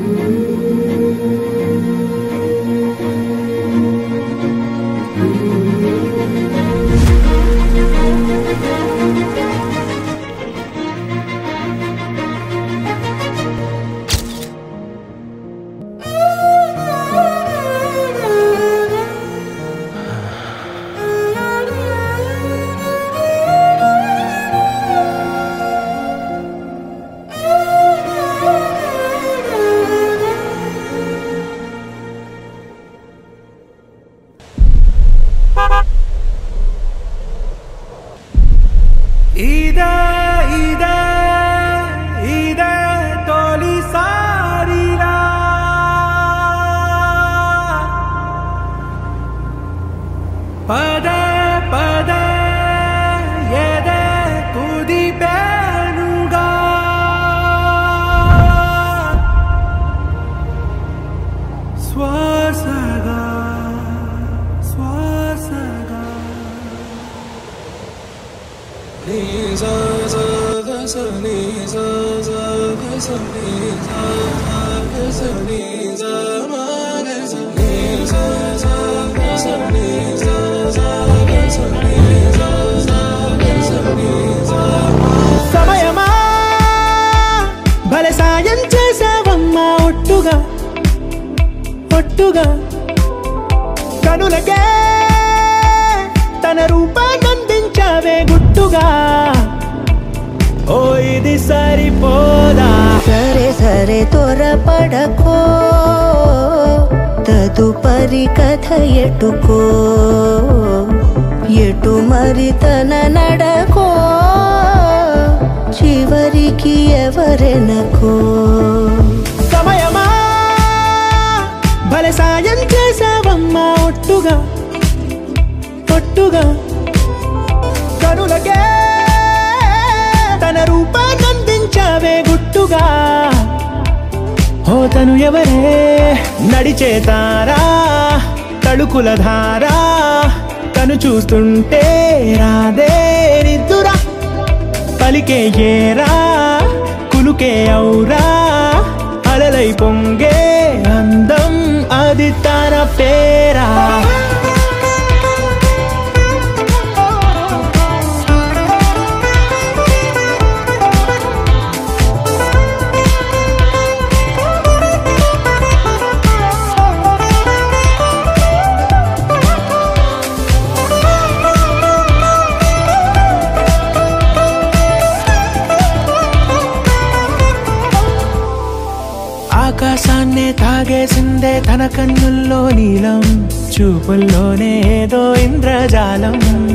సమయమా భలే సాయం చేసావమ్మా ఒట్టుగా ఒట్టుగా కనులకే తన రూపాన్నందించావే గుట్టుగా ఓ ఇది సరిపోదా సరే సరే త్వరపడకో తదుపరి కథ ఎటుకో ఎటు మరి తన నడకో చివరికి ఎవరెనకో సమయమా భలే సాయం చేసావమ్మా ఒట్టుగా ఒట్టుగా కనులకే తన రూపాన్నందించావే గుట్టుగా ఓ తను ఎవరే నడిచే తారా తడుకుల ధారా తను చూస్తుంటే రాదే నిద్దురా పలికే ఏరా కులుకే ఔరా అలలై పొంగే అందం అది తన పేరా ఆకాశాన్నే తాగేసిందే తన కన్నుల్లో నీలం చూపుల్లోనే ఏదో ఇంద్రజాలం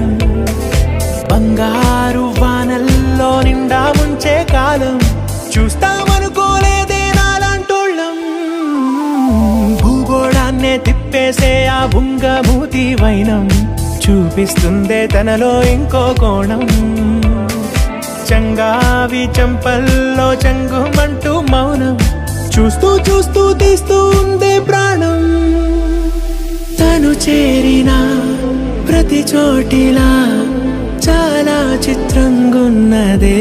బంగారు వానల్లో నిండా ముంచే కాలం చూస్తామనుకోలేదే నాలాంటోళ్ళం భూగోళాన్నే తిప్పేసే ఆ బుంగమూతి వైనం చూపిస్తుందే తనలో ఇంకో కోణం చంగావి చంపల్లో చంగుమంటూ మౌనం చూస్తూ చూస్తూ తీస్తూ ఉందే ప్రాణం తను చేరిన ప్రతి చోటిలా చాలా చిత్రంగున్నదే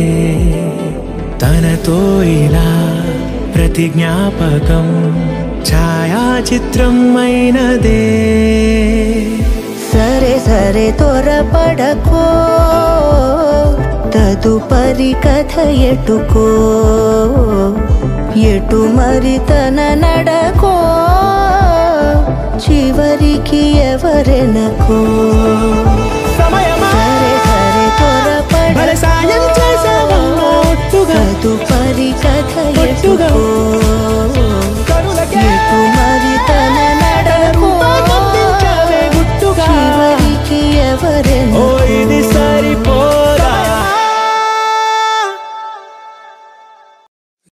తనతో ఇలా ప్రతి జ్ఞాపకం ఛాయాచిత్రం అయినదే సరే సరే త్వరపడకో తదుపరి కథ ఎటుకో ఎటు మరి తన నడకో చివరికి ఎవరెనకో